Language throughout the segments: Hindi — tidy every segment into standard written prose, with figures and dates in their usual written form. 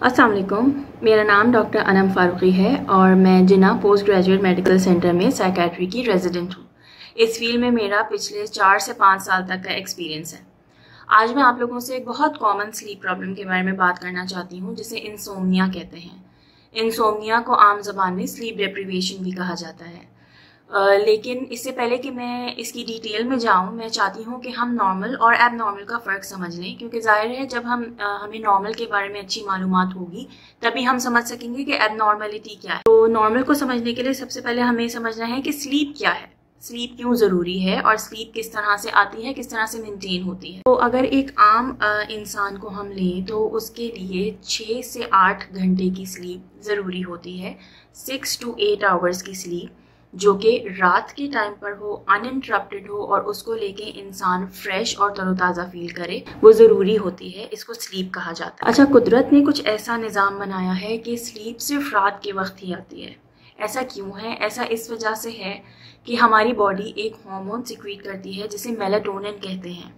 अस्सलाम वालेकुम। मेरा नाम डॉक्टर अनम फारूकी है और मैं Jinnah post graduate medical centre में साइकेट्री की रेजिडेंट हूँ। इस फील्ड में मेरा पिछले 4 से 5 साल तक का एक्सपीरियंस है। आज मैं आप लोगों से एक बहुत कॉमन स्लीप प्रॉब्लम के बारे में बात करना चाहती हूँ, जिसे इंसोम्निया कहते हैं। इंसोम्निया को आम ज़बान में स्लीप डेप्रिवेशन भी कहा जाता है। लेकिन इससे पहले कि मैं इसकी डिटेल में जाऊं, मैं चाहती हूं कि हम नॉर्मल और एब नॉर्मल का फ़र्क समझ लें, क्योंकि जाहिर है जब हमें नॉर्मल के बारे में अच्छी मालूमात होगी तभी हम समझ सकेंगे कि एब नॉर्मलिटी क्या है। तो नॉर्मल को समझने के लिए सबसे पहले हमें समझना है कि स्लीप क्या है, स्लीप क्यों ज़रूरी है और स्लीप किस तरह से आती है, किस तरह से मेंटेन होती है। तो अगर एक आम इंसान को हम लें तो उसके लिए 6 से 8 घंटे की स्लीप ज़रूरी होती है। 6 to 8 आवर्स की स्लीप जो कि रात के टाइम पर हो, अनइंटरप्टेड हो और उसको लेके इंसान फ्रेश और तरोताज़ा फील करे, वो ज़रूरी होती है। इसको स्लीप कहा जाता है। अच्छा, कुदरत ने कुछ ऐसा निज़ाम बनाया है कि स्लीप सिर्फ रात के वक्त ही आती है। ऐसा क्यों है? ऐसा इस वजह से है कि हमारी बॉडी एक हार्मोन सिक्रीट करती है जिसे मेलाटोनिन कहते हैं।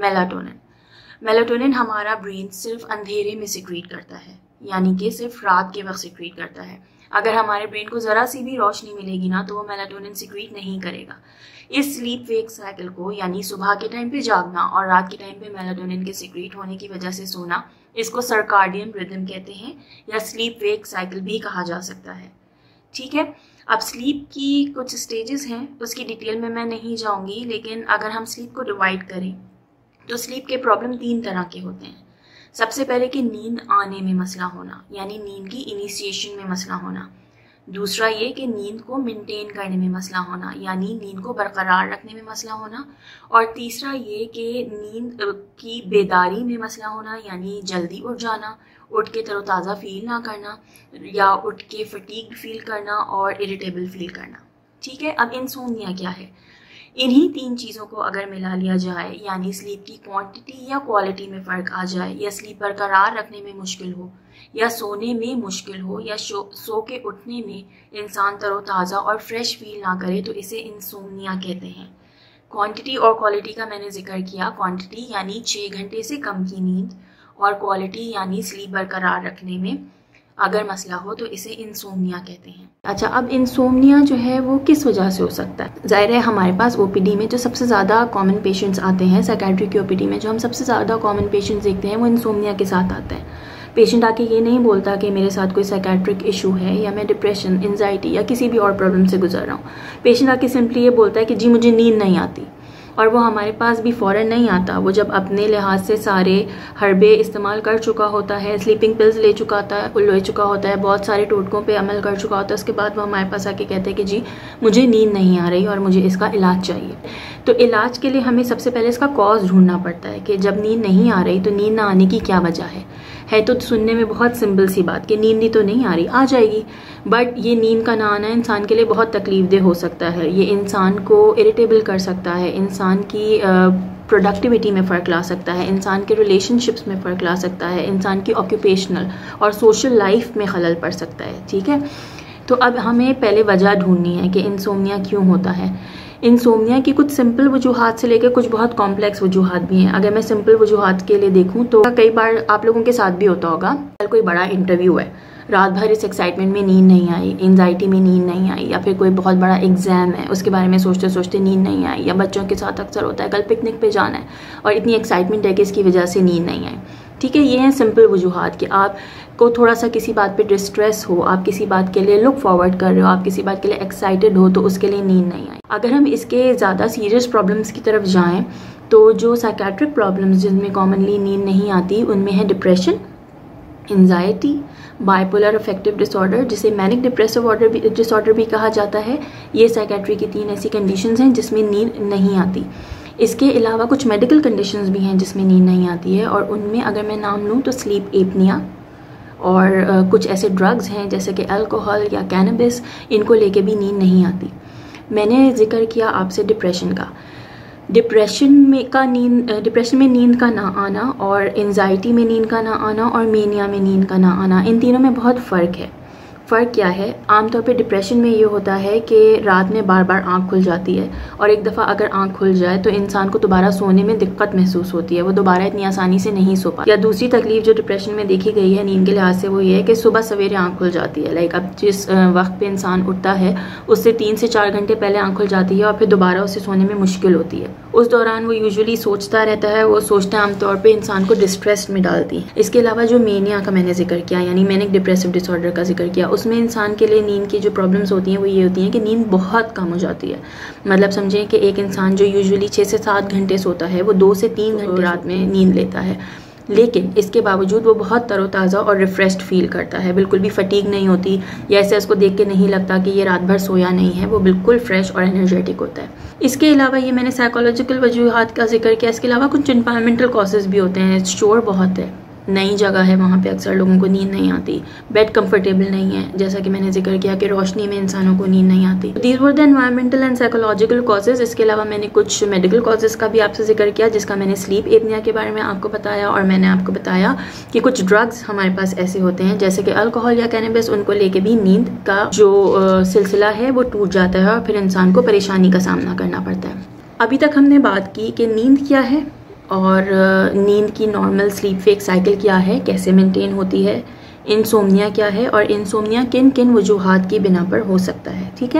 मेलाटोनिन हमारा ब्रेन सिर्फ अंधेरे में सिक्रीट करता है, यानी कि सिर्फ रात के वक्त सिक्रीट करता है। अगर हमारे ब्रेन को ज़रा सी भी रोशनी मिलेगी ना तो वो मेलाटोनिन सिक्रीट नहीं करेगा। इस स्लीप वेक साइकिल को, यानी सुबह के टाइम पे जागना और रात के टाइम पे मेलाटोनिन के सिक्रीट होने की वजह से सोना, इसको सर्काडियन रिदम कहते हैं या स्लीप वेक साइकिल भी कहा जा सकता है। ठीक है, अब स्लीप की कुछ स्टेजेस हैं, उसकी डिटेल में मैं नहीं जाऊँगी, लेकिन अगर हम स्लीप को डिवाइड करें तो स्लीप के प्रॉब्लम 3 तरह के होते हैं। सबसे पहले कि नींद आने में मसला होना, यानी नींद की इनिशिएशन में मसला होना। दूसरा ये कि नींद को मेंटेन करने में मसला होना, यानी नींद को बरकरार रखने में मसला होना। और तीसरा ये कि नींद की बेदारी में मसला होना, यानी जल्दी उठ जाना, उठ के तरोताज़ा फील ना करना या उठ के फटीग फील करना और इरिटेबल फील करना। ठीक है, अब इंसोम्निया क्या है? इन्हीं 3 चीज़ों को अगर मिला लिया जाए, यानी स्लीप की क्वांटिटी या क्वालिटी में फ़र्क आ जाए, या स्लीप बरकरार रखने में मुश्किल हो, या सोने में मुश्किल हो, या सो के उठने में इंसान तरोताज़ा और फ्रेश फील ना करे, तो इसे इंसोम्निया कहते हैं। क्वांटिटी और क्वालिटी का मैंने जिक्र किया। क्वांटिटी यानी 6 घंटे से कम की नींद, और क्वालिटी यानी स्लीप बरकरार रखने में अगर मसला हो तो इसे इंसोम्निया कहते हैं। अच्छा, अब इंसोम्निया जो है वो किस वजह से हो सकता है? जाहिर है हमारे पास ओपीडी में जो सबसे ज़्यादा कॉमन पेशेंट्स आते हैं, साइकेट्री की ओपीडी में जो हम सबसे ज़्यादा कॉमन पेशेंट्स देखते हैं वो इंसोम्निया के साथ आते हैं। पेशेंट आके ये नहीं बोलता कि मेरे साथ कोई साइकेट्रिक इशू है या मैं डिप्रेशन, एंजाइटी या किसी भी और प्रॉब्लम से गुजर रहा हूँ। पेशेंट आके सिंपली ये बोलता है कि जी मुझे नींद नहीं आती, और वो हमारे पास भी फ़ौरन नहीं आता। वो जब अपने लिहाज से सारे हर्बे इस्तेमाल कर चुका होता है, स्लीपिंग पिल्स ले चुका होता है, बहुत सारे टोटकों पे अमल कर चुका होता है, उसके बाद वो हमारे पास आके कहते हैं कि जी मुझे नींद नहीं आ रही और मुझे इसका इलाज चाहिए। तो इलाज के लिए हमें सबसे पहले इसका कॉज ढूंढना पड़ता है कि जब नींद नहीं आ रही तो नींद ना आने की क्या वजह है। तो सुनने में बहुत सिंपल सी बात कि नींद ही तो नहीं आ रही, आ जाएगी, बट ये नींद का ना आना इंसान के लिए बहुत तकलीफदेह हो सकता है। ये इंसान को इरिटेबल कर सकता है, इंसान की प्रोडक्टिविटी में फ़र्क ला सकता है, इंसान के रिलेशनशिप्स में फ़र्क ला सकता है, इंसान की ऑक्यूपेशनल और सोशल लाइफ में खलल पड़ सकता है। ठीक है, तो अब हमें पहले वजह ढूंढनी है कि इंसोम्निया क्यों होता है। इंसोम्निया की कुछ सिंपल वजूहात से लेकर कुछ बहुत कॉम्प्लेक्स वजूहात भी हैं। अगर मैं सिंपल वजूहात के लिए देखूं तो कई बार आप लोगों के साथ भी होता होगा, कल कोई बड़ा इंटरव्यू है, रात भर इस एक्साइटमेंट में नींद नहीं आई, एंजाइटी में नींद नहीं आई, या फिर कोई बहुत बड़ा एग्जाम है उसके बारे में सोचते सोचते नींद नहीं आई, या बच्चों के साथ अक्सर होता है कल पिकनिक पे जाना है और इतनी एक्साइटमेंट है कि इसकी वजह से नींद नहीं आई। ठीक है, ये हैं सिंपल वजूहात कि आपको थोड़ा सा किसी बात पे डिस्ट्रेस हो, आप किसी बात के लिए लुक फॉरवर्ड कर रहे हो, आप किसी बात के लिए एक्साइटेड हो, तो उसके लिए नींद नहीं आई। अगर हम इसके ज़्यादा सीरियस प्रॉब्लम्स की तरफ जाएं तो जो साइकेट्रिक प्रॉब्लम्स जिनमें कॉमनली नींद नहीं आती उनमें है depression, anxiety, bipolar affective disorder जिसे मैनिक डिप्रेसिव डिसऑर्डर भी कहा जाता है। ये साइकेट्री की 3 ऐसी कंडीशंस हैं जिसमें नींद नहीं आती। इसके अलावा कुछ मेडिकल कंडीशंस भी हैं जिसमें नींद नहीं आती है, और उनमें अगर मैं नाम लूँ तो स्लीप एपनिया, और कुछ ऐसे ड्रग्स हैं जैसे कि अल्कोहल या कैनबिस, इनको लेके भी नींद नहीं आती। मैंने जिक्र किया आपसे डिप्रेशन का। डिप्रेशन में नींद का ना आना, और एंजाइटी में नींद का ना आना, और मेनिया में नींद का ना आना, इन तीनों में बहुत फ़र्क है। फ़र्क क्या है? आमतौर पे डिप्रेशन में ये होता है कि रात में बार बार आँख खुल जाती है, और एक दफ़ा अगर आँख खुल जाए तो इंसान को दोबारा सोने में दिक्कत महसूस होती है, वो दोबारा इतनी आसानी से नहीं सो पाता। या दूसरी तकलीफ जो डिप्रेशन में देखी गई है नींद के लिहाज से, वो ये है कि सुबह सवेरे आँख खुल जाती है। लाइक अब जिस वक्त पे इंसान उठता है उससे 3 से 4 घंटे पहले आँख खुल जाती है और फिर दोबारा उसे सोने में मुश्किल होती है। उस दौरान वो यूजुअली सोचता रहता है, वो सोचते आमतौर पर इंसान को डिस्ट्रेस में डालती है। इसके अलावा जो मेनिया का मैंने जिक्र किया, यानी मैनिक डिप्रेसिव डिसऑर्डर का जिक्र किया, उसमें इंसान के लिए नींद की जो प्रॉब्लम्स होती हैं वो ये होती हैं कि नींद बहुत कम हो जाती है। मतलब समझें कि एक इंसान जो यूजुअली 6 से 7 घंटे सोता है वो 2 से 3 घंटे रात में नींद लेता है, लेकिन इसके बावजूद वो बहुत तरोताज़ा और रिफ्रेश्ड फील करता है, बिल्कुल भी फटीग नहीं होती, या ऐसे उसको देख के नहीं लगता कि ये रात भर सोया नहीं है, वो बिल्कुल फ्रेश और एनर्जेटिक होता है। इसके अलावा ये मैंने साइकोलॉजिकल वजूहात का जिक्र किया, इसके अलावा कुछ एनवायरमेंटल कॉजेज़ भी होते हैं। शोर बहुत है, नई जगह है, वहाँ पे अक्सर लोगों को नींद नहीं आती, बेड कंफर्टेबल नहीं है, जैसा कि मैंने जिक्र किया कि रोशनी में इंसानों को नींद नहीं आती। These were the environmental and psychological causes. इसके अलावा मैंने कुछ मेडिकल कॉजेज़ का भी आपसे जिक्र किया, जिसका मैंने स्लीप एपनिया के बारे में आपको बताया, और मैंने आपको बताया कि कुछ ड्रग्स हमारे पास ऐसे होते हैं जैसे कि अल्कोहल या कैनबिस, उनको लेके भी नींद का जो सिलसिला है वो टूट जाता है और फिर इंसान को परेशानी का सामना करना पड़ता है। अभी तक हमने बात की कि नींद क्या है और नींद की नॉर्मल स्लीप वेक साइकिल क्या है, कैसे मेंटेन होती है, इंसोम्निया क्या है और इंसोम्निया किन किन वजूहात की बिना पर हो सकता है। ठीक है,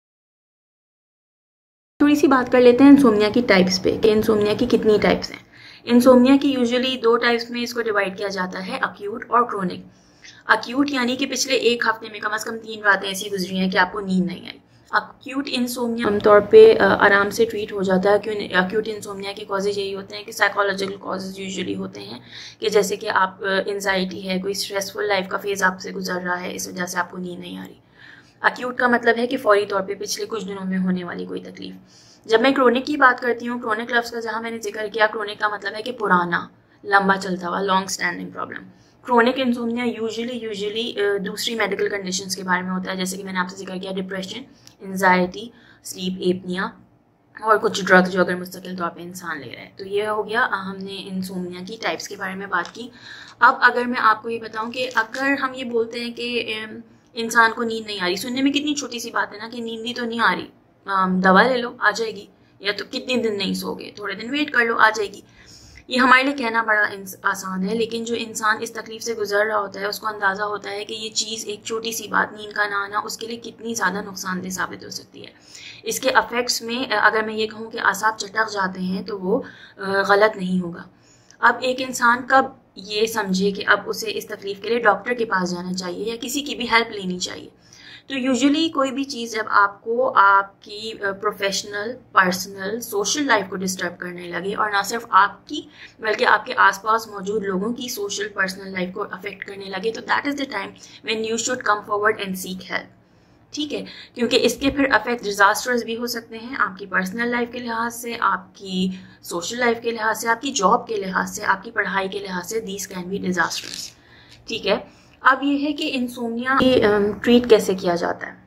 थोड़ी सी बात कर लेते हैं इंसोम्निया की टाइप्स पे कि इंसोम्निया की कितनी टाइप्स हैं। इंसोम्निया की यूजुअली 2 टाइप्स में इसको डिवाइड किया जाता है, अक्यूट और क्रोनिक। अक्यूट यानी कि पिछले 1 हफ्ते में कम से कम 3 रातें ऐसी गुजरी हैं कि आपको नींद नहीं आई। अक्यूट इंसोम्निया आमतौर पे आराम से ट्रीट हो जाता है। क्यों? अक्यूट इंसोम्निया के कॉजेज यही होते हैं कि साइकोलॉजिकल कॉजेज यूजुअली होते हैं, कि जैसे कि आप एंजाइटी है, कोई स्ट्रेसफुल लाइफ का फेज आपसे गुजर रहा है, इस वजह से आपको नींद नहीं आ रही। अक्यूट का मतलब है कि फौरी तौर पे पिछले कुछ दिनों में होने वाली कोई तकलीफ। जब मैं क्रोनिक की बात करती हूँ, क्रोनिक लफ्ज़ का जहाँ मैंने जिक्र किया, क्रोनिक का मतलब है कि पुराना, लंबा चलता हुआ, long standing problem. Chronic insomnia usually दूसरी मेडिकल कंडीशंस के बारे में होता है, जैसे कि मैंने आपसे जिक्र किया डिप्रेशन, एंजाइटी, स्लीप एपनिया और कुछ ड्रग्स जो अगर मुस्तकिल तौर पे इंसान ले रहा है। तो ये हो गया, हमने इंसोम्निया की टाइप्स के बारे में बात की। अब अगर मैं आपको ये बताऊं कि अगर हम ये बोलते हैं कि इंसान को नींद नहीं आ रही, सुनने में कितनी छोटी सी बात है ना कि नींद ही तो नहीं आ रही, दवा ले लो आ जाएगी, या तो कितने दिन नहीं सोगे, थोड़े दिन वेट कर लो आ जाएगी। ये हमारे लिए कहना बड़ा आसान है, लेकिन जो इंसान इस तकलीफ से गुजर रहा होता है उसको अंदाज़ा होता है कि ये चीज़, एक छोटी सी बात, नींद का ना आना, उसके लिए कितनी ज़्यादा नुकसानदेह साबित हो सकती है। इसके अफेक्ट्स में अगर मैं ये कहूँ कि आसाब चटक जाते हैं तो वो गलत नहीं होगा। अब एक इंसान कब ये समझे कि अब उसे इस तकलीफ के लिए डॉक्टर के पास जाना चाहिए या किसी की भी हेल्प लेनी चाहिए? तो यूजुअली कोई भी चीज़ जब आपको आपकी प्रोफेशनल, पर्सनल, सोशल लाइफ को डिस्टर्ब करने लगे, और ना सिर्फ आपकी बल्कि आपके आसपास मौजूद लोगों की सोशल, पर्सनल लाइफ को अफेक्ट करने लगे, तो that is the time when you should come forward and seek help. ठीक है, क्योंकि इसके फिर अफेक्ट डिजास्टर्स भी हो सकते हैं, आपकी पर्सनल लाइफ के लिहाज से, आपकी सोशल लाइफ के लिहाज से, आपकी जॉब के लिहाज से, आपकी पढ़ाई के लिहाज से। These can be disasters. ठीक है, अब ये है कि इंसोम्निया ट्रीट कैसे किया जाता है।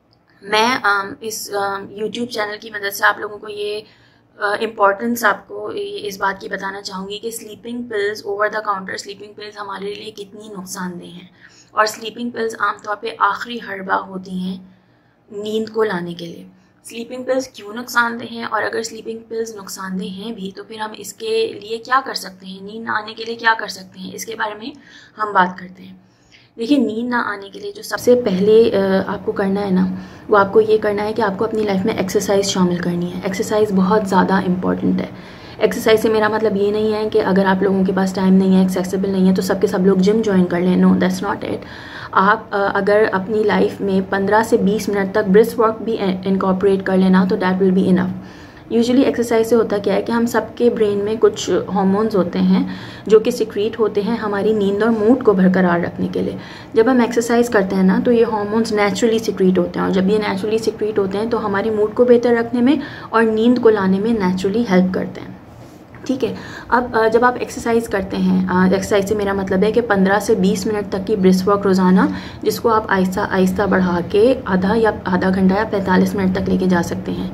मैं इस यूट्यूब चैनल की मदद से आप लोगों को ये इम्पॉर्टेंस आपको इस बात की बताना चाहूँगी कि sleeping pills, over the counter sleeping pills हमारे लिए कितनी नुकसानदेह हैं। और स्लीपिंग पिल्स आमतौर पे आखिरी हरबा होती हैं नींद को लाने के लिए। स्लीपिंग पिल्स क्यों नुकसानदेह हैं, और अगर स्लीपिंग पिल्स नुकसानदेह हैं भी तो फिर हम इसके लिए क्या कर सकते हैं, नींद ना आने के लिए क्या कर सकते हैं, इसके बारे में हम बात करते हैं। देखिए, नींद ना आने के लिए जो सबसे पहले आपको करना है ना, वो आपको ये करना है कि आपको अपनी लाइफ में एक्सरसाइज शामिल करनी है। एक्सरसाइज बहुत ज़्यादा इंपॉर्टेंट है। एक्सरसाइज से मेरा मतलब ये नहीं है कि अगर आप लोगों के पास टाइम नहीं है, एक्सेसिबल नहीं है, तो सबके सब लोग जिम ज्वाइन कर लें। No, that's not it. आप अगर अपनी लाइफ में 15 से 20 मिनट तक ब्रिस्क वॉक भी इनकॉर्पोरेट कर लेना, तो that will be enough. Usually exercise से होता क्या है कि हम सबके ब्रेन में कुछ हार्मोन्स होते हैं जो कि सिक्रीट होते हैं हमारी नींद और मूड को बरकरार रखने के लिए। जब हम एक्सरसाइज करते हैं ना, तो ये हार्मोन्स नेचुरली सिक्रीट होते हैं, और जब ये नेचुरली सिक्रीट होते हैं तो हमारी मूड को बेहतर रखने में और नींद को लाने में नेचुरली हेल्प करते हैं। ठीक है, अब जब आप एक्सरसाइज करते हैं, एक्सरसाइज से मेरा मतलब है कि 15 से 20 मिनट तक की ब्रिस्क वॉक रोज़ाना, जिसको आप आहिस्ता आहिस्ता बढ़ा के आधा घंटा या 45 मिनट तक लेके जा सकते हैं।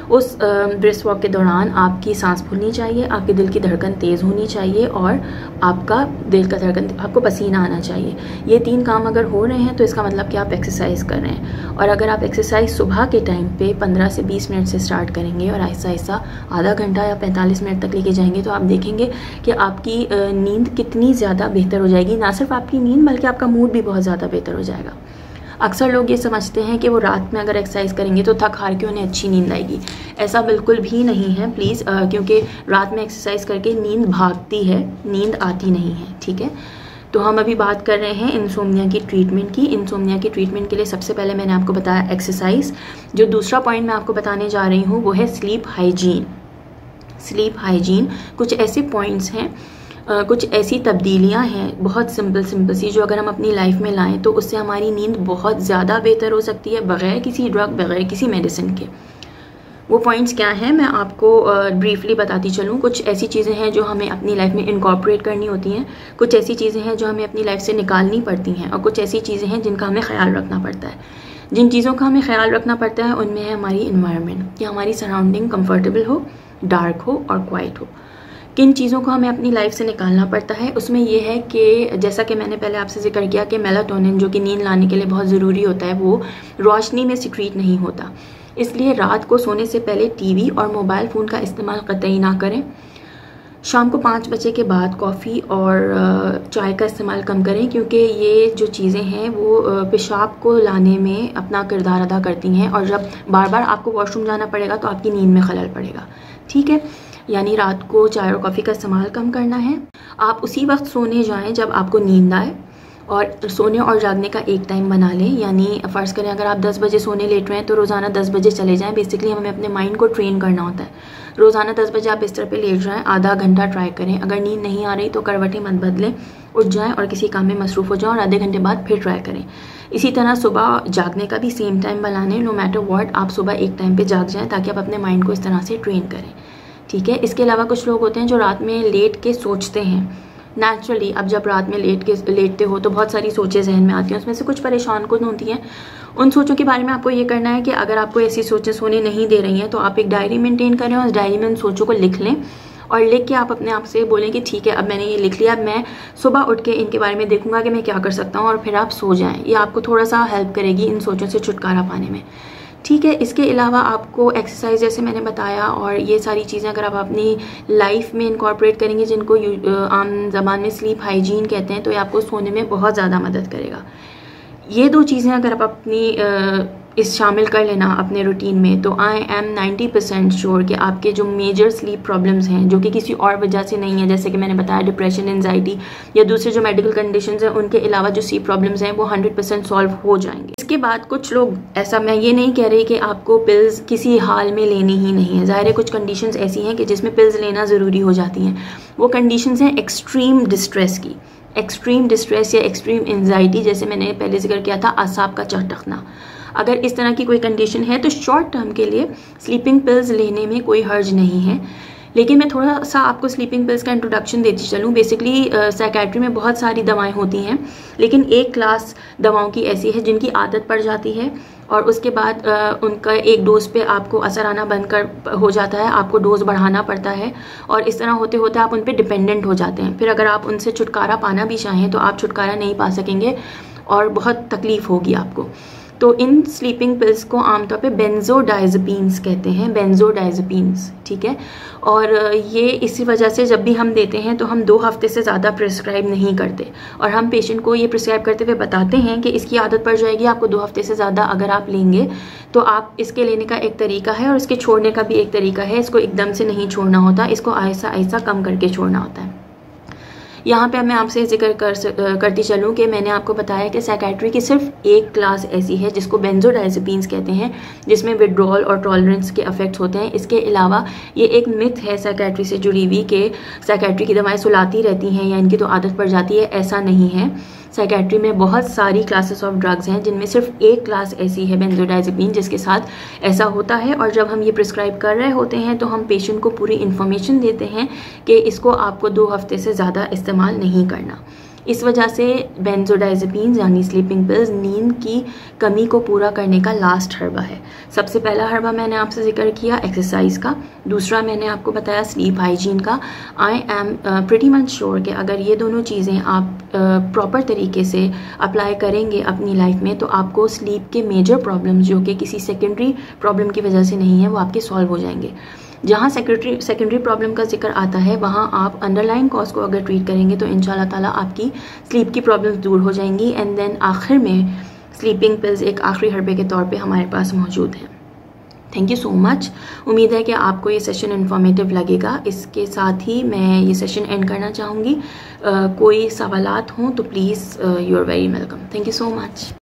उस ब्रिस्क वॉक के दौरान आपकी सांस फूलनी चाहिए, आपके दिल की धड़कन तेज़ होनी चाहिए और आपका दिल का धड़कन, आपको पसीना आना चाहिए। ये 3 काम अगर हो रहे हैं तो इसका मतलब कि आप एक्सरसाइज कर रहे हैं। और अगर आप एक्सरसाइज सुबह के टाइम पे 15 से 20 मिनट से स्टार्ट करेंगे और आहिस्ता आहिस्ता आधा घंटा या 45 मिनट तक लेके जाएंगे तो आप देखेंगे कि आपकी नींद कितनी ज़्यादा बेहतर हो जाएगी। ना सिर्फ आपकी नींद बल्कि आपका मूड भी बहुत ज़्यादा बेहतर हो जाएगा। अक्सर लोग ये समझते हैं कि वो रात में अगर एक्सरसाइज करेंगे तो थक हार के उन्हें अच्छी नींद आएगी। ऐसा बिल्कुल भी नहीं है प्लीज़, क्योंकि रात में एक्सरसाइज करके नींद भागती है, नींद आती नहीं है। ठीक है, तो हम अभी बात कर रहे हैं इंसोम्निया की ट्रीटमेंट की। इंसोम्निया की ट्रीटमेंट के लिए सबसे पहले मैंने आपको बताया एक्सरसाइज। जो दूसरा पॉइंट मैं आपको बताने जा रही हूँ वो है स्लीप हाइजीन। स्लीप हाइजीन कुछ ऐसे पॉइंट्स हैं, कुछ ऐसी तब्दीलियां हैं बहुत सिंपल सी, जो अगर हम अपनी लाइफ में लाएं तो उससे हमारी नींद बहुत ज़्यादा बेहतर हो सकती है, बग़ैर किसी ड्रग, बग़ैर किसी मेडिसिन के। वो पॉइंट्स क्या हैं मैं आपको ब्रीफली बताती चलूँ। कुछ ऐसी चीज़ें हैं जो हमें अपनी लाइफ में इनकॉर्पोरेट करनी होती हैं, कुछ ऐसी चीज़ें हैं जो हमें अपनी लाइफ से निकालनी पड़ती हैं, और कुछ ऐसी चीज़ें हैं जिनका हमें ख्याल रखना पड़ता है। जिन चीज़ों का हमें ख्याल रखना पड़ता है उनमें है हमारी इन्वायरमेंट, कि हमारी सराउंडिंग कंफर्टेबल हो, डार्क हो और क्वाइट हो। किन चीज़ों को हमें अपनी लाइफ से निकालना पड़ता है, उसमें यह है कि जैसा कि मैंने पहले आपसे जिक्र किया कि मेलाटोनिन जो कि नींद लाने के लिए बहुत ज़रूरी होता है वो रोशनी में सिक्रीट नहीं होता। इसलिए रात को सोने से पहले टीवी और मोबाइल फ़ोन का इस्तेमाल कतई ना करें। शाम को 5 बजे के बाद कॉफ़ी और चाय का इस्तेमाल कम करें, क्योंकि ये जो चीज़ें हैं वो पेशाब को लाने में अपना किरदार अदा करती हैं, और जब बार बार आपको वॉशरूम जाना पड़ेगा तो आपकी नींद में खलल पड़ेगा। ठीक है, यानी रात को चाय और कॉफ़ी का इस्तेमाल कम करना है। आप उसी वक्त सोने जाएं जब आपको नींद आए, और सोने और जागने का एक टाइम बना लें। यानी फ़र्ज़ करें अगर आप 10 बजे सोने लेट रहे हैं तो रोज़ाना 10 बजे चले जाएं। बेसिकली हमें अपने माइंड को ट्रेन करना होता है। रोज़ाना 10 बजे आप बिस्तर पे लेट जाएं, आधा घंटा ट्राई करें। अगर नींद नहीं आ रही तो करवटें मत बदलें, उठ जाएं और किसी काम में मसरूफ़ हो जाएं और आधे घंटे बाद फिर ट्राई करें। इसी तरह सुबह जागने का भी सेम टाइम बना लें। नो मैटर व्हाट, आप सुबह एक टाइम पर जाग जाएँ ताकि आप अपने माइंड को इस तरह से ट्रेन करें। ठीक है, इसके अलावा कुछ लोग होते हैं जो रात में लेट के सोचते हैं। नेचुरली अब जब रात में लेटते हो तो बहुत सारी सोचें जहन में आती हैं, उसमें से कुछ परेशान कुन होती हैं। उन सोचों के बारे में आपको ये करना है कि अगर आपको ऐसी सोचें सोने नहीं दे रही हैं तो आप एक डायरी मेंटेन करें और उस डायरी में उन सोचों को लिख लें, और लिख के आप अपने आप से बोलें कि ठीक है अब मैंने ये लिख लिया, अब मैं सुबह उठ के इनके बारे में देखूंगा कि मैं क्या कर सकता हूँ, और फिर आप सो जाएं। ये आपको थोड़ा सा हेल्प करेगी इन सोचों से छुटकारा पाने में। ठीक है, इसके अलावा आपको एक्सरसाइज जैसे मैंने बताया और ये सारी चीज़ें अगर आप अपनी लाइफ में इनकॉर्पोरेट करेंगे, जिनको आम ज़बान में स्लीप हाइजीन कहते हैं, तो ये आपको सोने में बहुत ज़्यादा मदद करेगा। ये 2 चीज़ें अगर आप अपनी इस शामिल कर लेना अपने रूटीन में, तो आई एम 90% श्योर कि आपके जो मेजर स्लीप प्रॉब्लम्स हैं जो कि किसी और वजह से नहीं है, जैसे कि मैंने बताया डिप्रेशन, एंजाइटी या दूसरे जो मेडिकल कंडीशंस हैं, उनके अलावा जो स्लीप प्रॉब्लम्स हैं वो 100% सॉल्व हो जाएंगे। इसके बाद कुछ लोग, ऐसा मैं ये नहीं कह रही कि आपको पिल्स किसी हाल में लेनी ही नहीं है, ज़ाहिर है कुछ कंडीशंस ऐसी हैं कि जिसमें पिल्स लेना ज़रूरी हो जाती हैं। वो कंडीशंस हैं एक्सट्रीम डिस्ट्रेस की, एक्सट्रीम डिस्ट्रेस या एक्सट्रीम एंजाइटी, जैसे मैंने पहले जिक्र किया था आसाब का चटकना। अगर इस तरह की कोई कंडीशन है तो शॉर्ट टर्म के लिए स्लीपिंग पिल्स लेने में कोई हर्ज नहीं है। लेकिन मैं थोड़ा सा आपको स्लीपिंग पिल्स का इंट्रोडक्शन देती चलूँ। बेसिकली साइकेट्री में बहुत सारी दवाएं होती हैं, लेकिन एक क्लास दवाओं की ऐसी है जिनकी आदत पड़ जाती है और उसके बाद उनका एक डोज पे आपको असर आना बंद कर हो जाता है, आपको डोज बढ़ाना पड़ता है, और इस तरह होते होते आप उन पे डिपेंडेंट हो जाते हैं। फिर अगर आप उनसे छुटकारा पाना भी चाहें तो आप छुटकारा नहीं पा सकेंगे और बहुत तकलीफ़ होगी आपको। तो इन स्लीपिंग पिल्स को आमतौर पे बेंजोडाइज़ेपिन्स कहते हैं, बेंजोडाइज़ेपिन्स। ठीक है, और ये इसी वजह से जब भी हम देते हैं तो हम 2 हफ्ते से ज़्यादा प्रिस्क्राइब नहीं करते, और हम पेशेंट को ये प्रिस्क्राइब करते हुए बताते हैं कि इसकी आदत पड़ जाएगी आपको 2 हफ्ते से ज़्यादा अगर आप लेंगे तो आप इसके लेने का एक तरीका है और इसके छोड़ने का भी एक तरीका है। इसको एकदम से नहीं छोड़ना होता, इसको आहिस्ता आहिस्ता कम करके छोड़ना होता है। यहाँ पे मैं आपसे जिक्र करती चलूँ कि मैंने आपको बताया कि साइकेट्री की सिर्फ एक क्लास ऐसी है जिसको बेंजोडाइज़ेपिन्स कहते हैं, जिसमें विड्रॉल और टॉलरेंस के इफेक्ट्स होते हैं। इसके अलावा ये एक मिथ है साइकेट्री से जुड़ी हुई कि साइकेट्री की दवाएं सुलाती रहती हैं या इनकी तो आदत पड़ जाती है, ऐसा नहीं है। साइकेट्री में बहुत सारी क्लासेस ऑफ ड्रग्स हैं जिनमें सिर्फ एक क्लास ऐसी है बेंजोडाइज़ेपिन जिसके साथ ऐसा होता है, और जब हम ये प्रिस्क्राइब कर रहे होते हैं तो हम पेशेंट को पूरी इन्फॉर्मेशन देते हैं कि इसको आपको 2 हफ्ते से ज़्यादा इस्तेमाल नहीं करना। इस वजह से बेंजोडाइजेपीन्स यानी स्लीपिंग पिल्स नींद की कमी को पूरा करने का लास्ट हर्बा है। सबसे पहला हर्बा मैंने आपसे जिक्र किया एक्सरसाइज का, दूसरा मैंने आपको बताया स्लीप हाइजीन का। I am pretty much sure कि अगर ये दोनों चीज़ें आप प्रॉपर तरीके से अप्लाई करेंगे अपनी लाइफ में तो आपको स्लीप के मेजर प्रॉब्लम्स जो कि किसी सेकेंडरी प्रॉब्लम की वजह से नहीं है वो आपके सॉल्व हो जाएंगे। जहाँ सेकेंडरी प्रॉब्लम का जिक्र आता है वहाँ आप अंडरलाइन कॉज को अगर ट्रीट करेंगे तो इंशाल्लाह ताला आपकी स्लीप की प्रॉब्लम्स दूर हो जाएंगी। एंड देन आखिर में स्लीपिंग पिल्स एक आखिरी हर्बे के तौर पे हमारे पास मौजूद हैं। Thank you so much. उम्मीद है कि आपको ये सेशन इन्फॉर्मेटिव लगेगा। इसके साथ ही मैं ये सेशन एंड करना चाहूँगी। कोई सवालात हों तो please you are very welcome. Thank you so much.